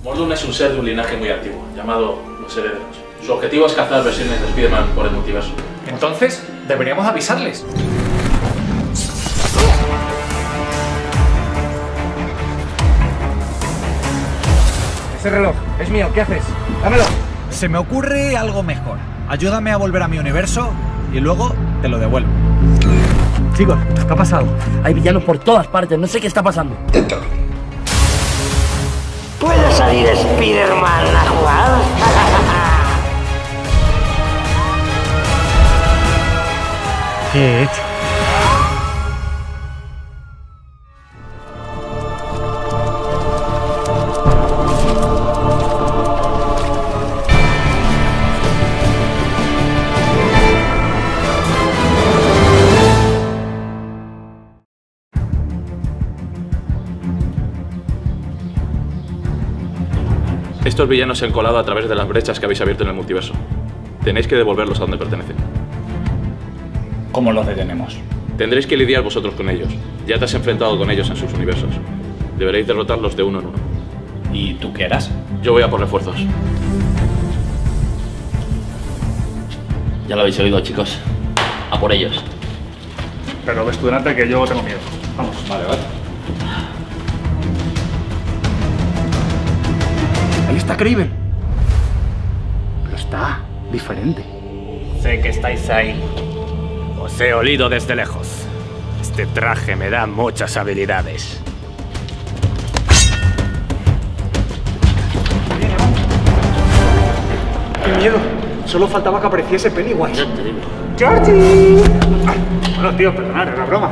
Morlun es un ser de un linaje muy antiguo, llamado los Herederos. Su objetivo es cazar versiones de Spider-Man por el multiverso. Entonces, deberíamos avisarles. Ese reloj es mío, ¿qué haces? Dámelo. Se me ocurre algo mejor. Ayúdame a volver a mi universo y luego te lo devuelvo. Chicos, ¿qué ha pasado? Hay villanos por todas partes, no sé qué está pasando. ¿Puede salir Spider-Man a jugar? ¿Qué he hecho? Estos villanos se han colado a través de las brechas que habéis abierto en el multiverso. Tenéis que devolverlos a donde pertenecen. ¿Cómo los detenemos? Tendréis que lidiar vosotros con ellos. Ya te has enfrentado con ellos en sus universos. Deberéis derrotarlos de uno en uno. ¿Y tú qué harás? Yo voy a por refuerzos. Ya lo habéis oído, chicos. A por ellos. Pero ves tú delante que yo tengo miedo. Vamos. Vale, vale. Ahí está Kraven. Pero está diferente. Sé que estáis ahí. Os he olido desde lejos. Este traje me da muchas habilidades. ¡Qué miedo! Solo faltaba que apareciese Pennywise. Ya te digo. ¡Georgie! Bueno, tío, perdonad, era broma.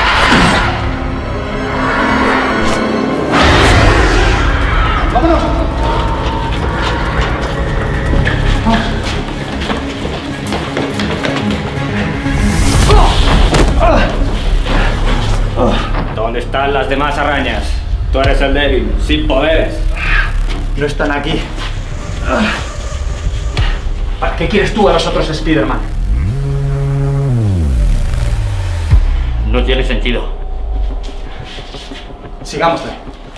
¡Vámonos! ¿Dónde están las demás arañas? Tú eres el débil, sin poderes. No están aquí. ¿Para qué quieres tú a los otros Spider-Man? No tiene sentido. Sigámosle.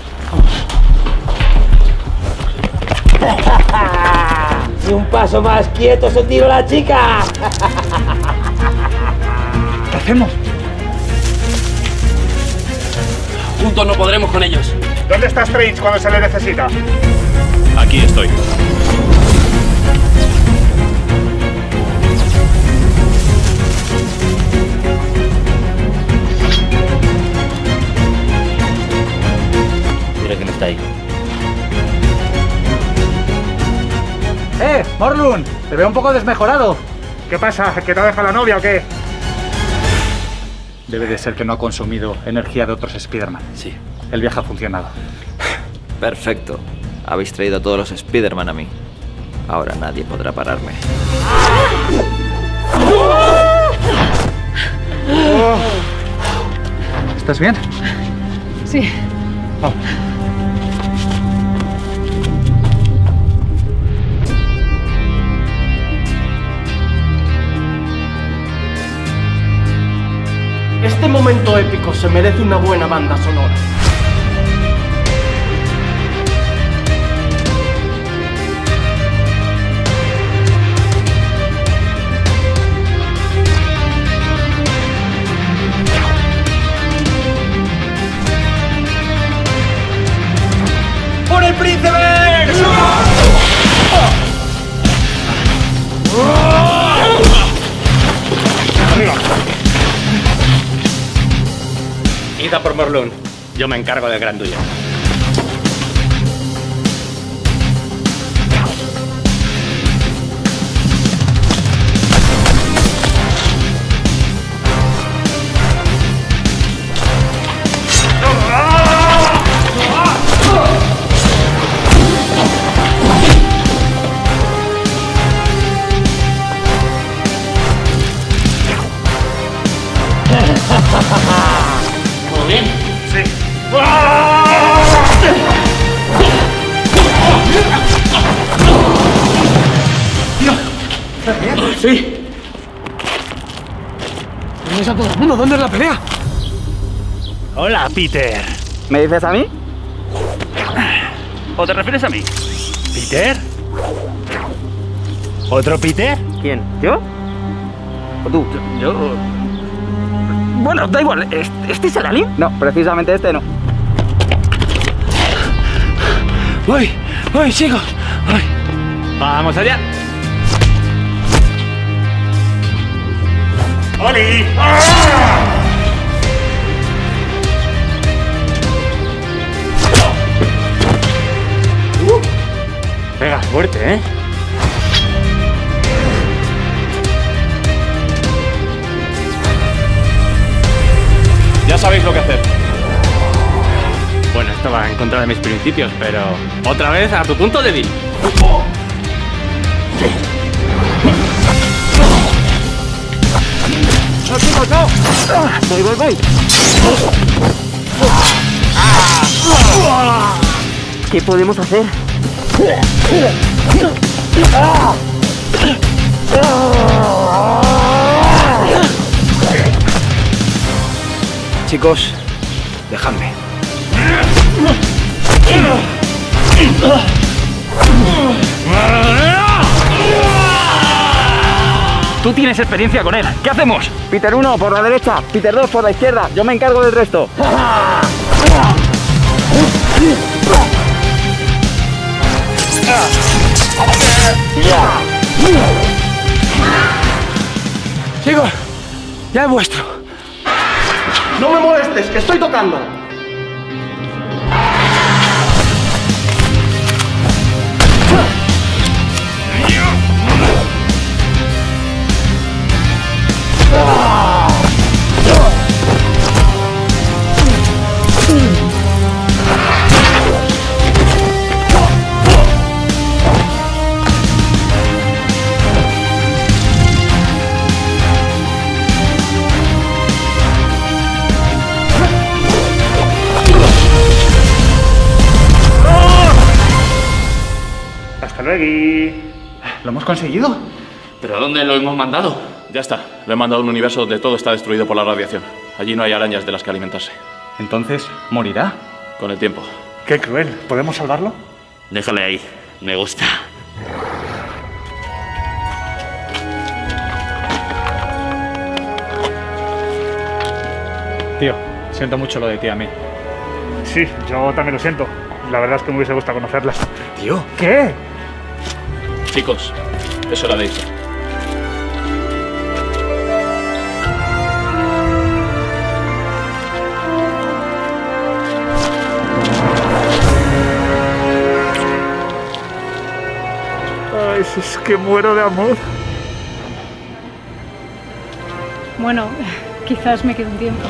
Si un paso más quieto se tiro la chica. ¿Qué hacemos? Juntos no podremos con ellos. ¿Dónde está Strange cuando se le necesita? Aquí estoy. Mira quién está ahí. Morlun, te veo un poco desmejorado. ¿Qué pasa? ¿Que te ha dejado la novia o qué? Debe de ser que no ha consumido energía de otros Spider-Man. Sí. El viaje ha funcionado. Perfecto. Habéis traído a todos los Spider-Man a mí. Ahora nadie podrá pararme. ¿Estás bien? Sí. Vamos. Este momento épico se merece una buena banda sonora. ¡Por el príncipe! Arriba. Id a por Morlun. Yo me encargo del grandullo. ¿Todo bien? Sí. Tío, ¿estás bien? Sí. ¿Dónde está todo el mundo? ¿Dónde es la pelea? Hola, Peter. ¿Me dices a mí? ¿O te refieres a mí? ¿Peter? ¿Otro Peter? ¿Quién? ¿Yo? ¿O tú? Yo... Bueno, da igual. ¿Este es el alien? No, precisamente este no. ¡Uy! ¡Uy, chicos! ¡Uy! ¡Vamos allá! ¡Oli! Pega fuerte, ¿eh? Ya sabéis lo que hacer. Bueno, esto va en contra de mis principios, pero... Otra vez a tu punto débil. ¡No, chicos, no! Voy. ¿Qué podemos hacer? Chicos, dejadme. Tú tienes experiencia con él. ¿Qué hacemos? Peter 1 por la derecha, Peter 2 por la izquierda. Yo me encargo del resto. Chicos, ya es vuestro. No me molestes, que estoy tocando. Hasta luego. ¿Lo hemos conseguido? ¿Pero a dónde lo hemos mandado? Ya está. Lo he mandado a un universo donde todo está destruido por la radiación. Allí no hay arañas de las que alimentarse. Entonces, ¿morirá? Con el tiempo. Qué cruel. ¿Podemos salvarlo? Déjale ahí. Me gusta. Tío, siento mucho lo de ti a mí. Sí, yo también lo siento. La verdad es que me hubiese gustado conocerla. Tío. ¿Qué? Chicos, es hora de irse. Ay, si es que muero de amor. Bueno, quizás me quede un tiempo.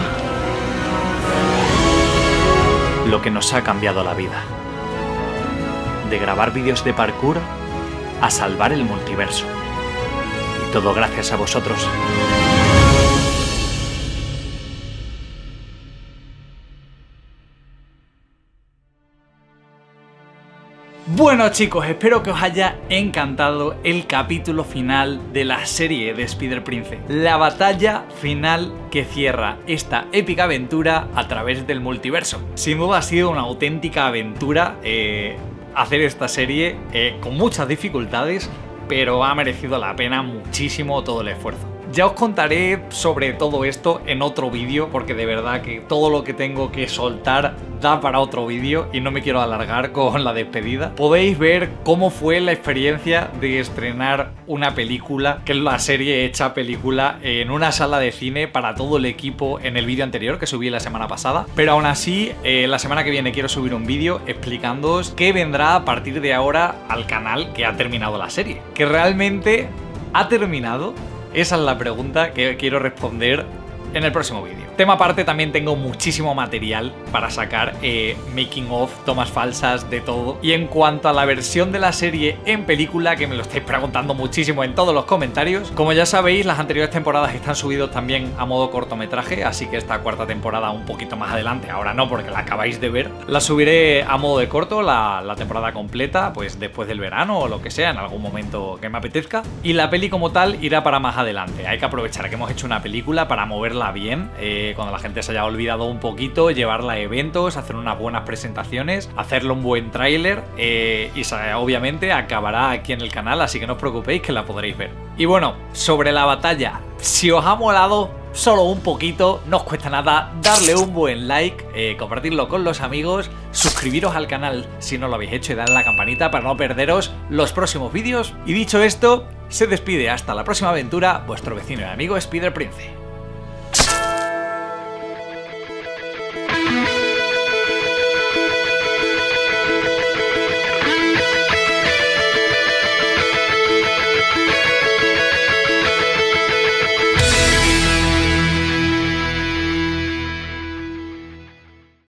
Lo que nos ha cambiado la vida. De grabar vídeos de parkour a salvar el multiverso. Y todo gracias a vosotros. Bueno chicos, espero que os haya encantado el capítulo final de la serie de Spider Princess. La batalla final que cierra esta épica aventura a través del multiverso. Sin duda ha sido una auténtica aventura hacer esta serie con muchas dificultades, pero ha merecido la pena muchísimo todo el esfuerzo. Ya os contaré sobre todo esto en otro vídeo, porque de verdad que todo lo que tengo que soltar da para otro vídeo y no me quiero alargar con la despedida. Podéis ver cómo fue la experiencia de estrenar una película, que es la serie hecha película, en una sala de cine para todo el equipo en el vídeo anterior que subí la semana pasada. Pero aún así, la semana que viene quiero subir un vídeo explicándoos qué vendrá a partir de ahora al canal que ha terminado la serie. ¿Que realmente ha terminado? Esa es la pregunta que quiero responder en el próximo vídeo. Tema aparte, también tengo muchísimo material para sacar, making of, tomas falsas, de todo. Y en cuanto a la versión de la serie en película, que me lo estáis preguntando muchísimo en todos los comentarios, como ya sabéis, las anteriores temporadas están subidos también a modo cortometraje, así que esta cuarta temporada un poquito más adelante, ahora no porque la acabáis de ver, la subiré a modo de corto, la temporada completa, pues después del verano o lo que sea, en algún momento que me apetezca. Y la peli como tal irá para más adelante. Hay que aprovechar que hemos hecho una película para moverla bien, cuando la gente se haya olvidado un poquito, llevarla a eventos, hacer unas buenas presentaciones, hacerle un buen tráiler y obviamente acabará aquí en el canal, así que no os preocupéis que la podréis ver. Y bueno, sobre la batalla, si os ha molado solo un poquito, no os cuesta nada darle un buen like, compartirlo con los amigos, suscribiros al canal si no lo habéis hecho y darle a la campanita para no perderos los próximos vídeos. Y dicho esto, se despide hasta la próxima aventura vuestro vecino y amigo Spider Prince.